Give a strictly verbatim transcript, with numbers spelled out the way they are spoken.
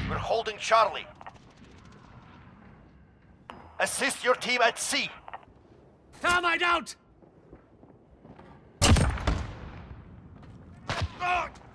We're holding Charlie. Assist your team at C. Thermite out! Ah!